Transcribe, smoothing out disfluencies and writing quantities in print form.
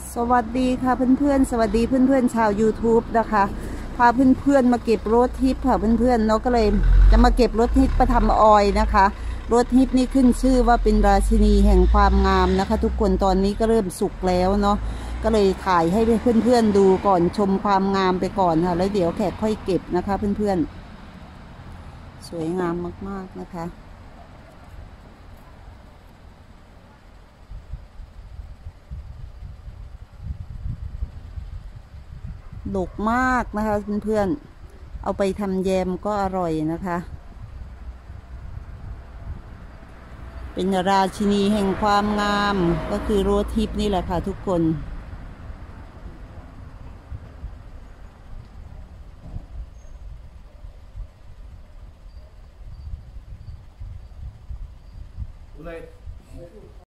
สวัสดีค่ะเพื่อนๆสวัสดีเพื่อนๆชาว YouTube นะคะพาเพื่อนๆมาเก็บโรสฮิปค่ะเพื่อนๆเนาะก็เลยจะมาเก็บโรสฮิปไปทำออยล์นะคะโรสฮิปนี่ขึ้นชื่อว่าเป็นราชินีแห่งความงามนะคะทุกคนตอนนี้ก็เริ่มสุกแล้วเนาะก็เลยถ่ายให้เพื่อนๆดูก่อนชมความงามไปก่อนค่ะแล้วเดี๋ยวแขกค่อยเก็บนะคะเพื่อนๆสวยงามมากๆนะคะดกมากนะคะเพื่อนๆเอาไปทำแยมก็อร่อยนะคะเป็นราชินีแห่งความงามก็คือโรสฮิปนี่แหละค่ะทุกคน